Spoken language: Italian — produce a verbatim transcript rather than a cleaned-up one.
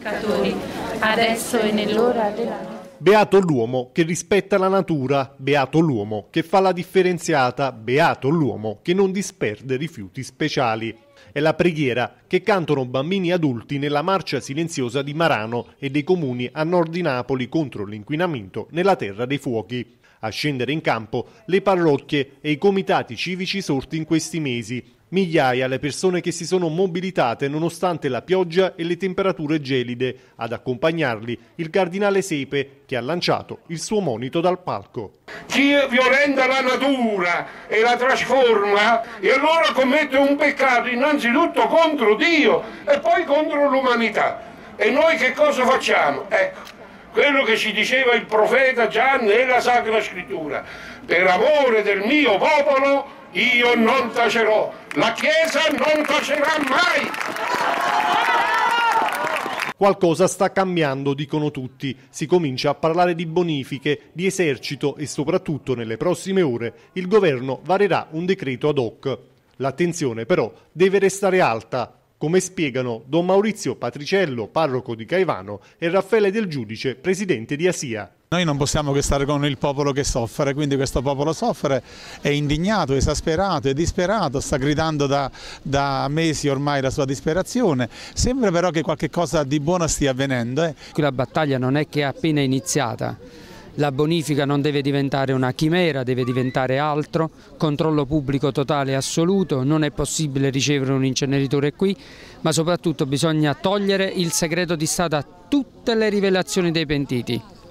peccatori, adesso e nell'ora della nostra. Beato l'uomo che rispetta la natura, beato l'uomo che fa la differenziata, beato l'uomo che non disperde rifiuti speciali. È la preghiera che cantano bambini e adulti nella marcia silenziosa di Marano e dei comuni a nord di Napoli contro l'inquinamento nella Terra dei Fuochi. A scendere in campo le parrocchie e i comitati civici sorti in questi mesi. Migliaia le persone che si sono mobilitate nonostante la pioggia e le temperature gelide. Ad accompagnarli il cardinale Sepe, che ha lanciato il suo monito dal palco. Chi violenta la natura e la trasforma e allora commette un peccato innanzitutto contro Dio e poi contro l'umanità. E noi che cosa facciamo? Ecco, quello che ci diceva il profeta già nella Sacra Scrittura: per amore del mio popolo io non tacerò, la Chiesa non tacerà mai. Qualcosa sta cambiando, dicono tutti. Si comincia a parlare di bonifiche, di esercito e soprattutto nelle prossime ore il governo varerà un decreto ad hoc. L'attenzione però deve restare alta, come spiegano Don Maurizio Patriciello, parroco di Caivano, e Raffaele Del Giudice, presidente di Asia. Noi non possiamo che stare con il popolo che soffre, quindi questo popolo soffre, è indignato, esasperato, è disperato, sta gridando da, da mesi ormai la sua disperazione. Sembra però che qualche cosa di buono stia avvenendo. Eh. La battaglia non è che è appena iniziata. La bonifica non deve diventare una chimera, deve diventare altro, controllo pubblico totale e assoluto, non è possibile ricevere un inceneritore qui, ma soprattutto bisogna togliere il segreto di Stato a tutte le rivelazioni dei pentiti.